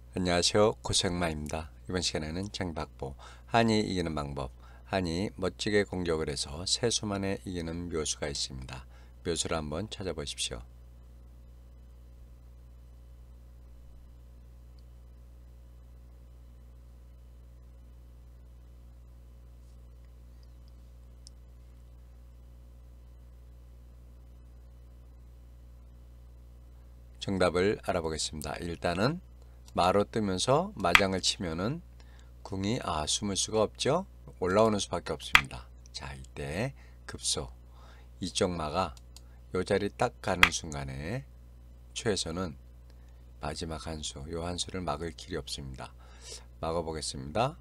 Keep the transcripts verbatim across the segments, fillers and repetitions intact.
안녕하세요. 고생마입니다. 이번 시간에는 장박보 한이 이기는 방법, 한이 멋지게 공격을 해서 세 수만에 이기는 묘수가 있습니다. 묘수를 한번 찾아보십시오. 정답을 알아보겠습니다. 일단은 마로 뜨면서 마장을 치면은 궁이 아 숨을 수가 없죠. 올라오는 수밖에 없습니다. 자, 이때 급소 이쪽 마가 요 자리 딱 가는 순간에 최에서는 마지막 한 수, 요 한 수를 막을 길이 없습니다. 막아 보겠습니다.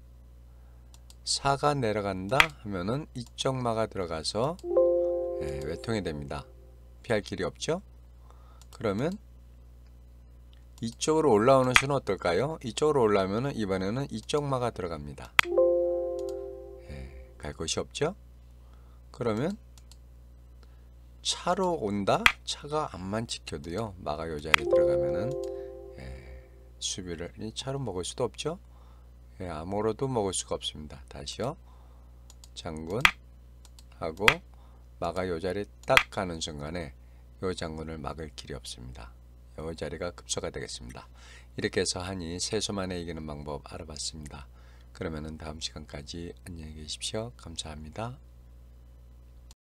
사가 내려간다 하면은 이쪽 마가 들어가서 예, 외통이 됩니다. 피할 길이 없죠. 그러면 이쪽으로 올라오는 수는 어떨까요? 이쪽으로 올라오면 이번에는 이쪽 마가 들어갑니다. 예, 갈 곳이 없죠. 그러면 차로 온다? 차가 암만 지켜도요 마가 요 자리에 들어가면은 예, 수비를 차로 먹을 수도 없죠. 예, 암으로도 먹을 수가 없습니다. 다시요. 장군 하고 마가 요 자리에 딱 가는 순간에 요 장군을 막을 길이 없습니다. 요 자리가 급소가 되겠습니다. 이렇게 해서 한이 세 수만에 이기는 방법 알아봤습니다. 그러면은 다음 시간까지 안녕히 계십시오. 감사합니다.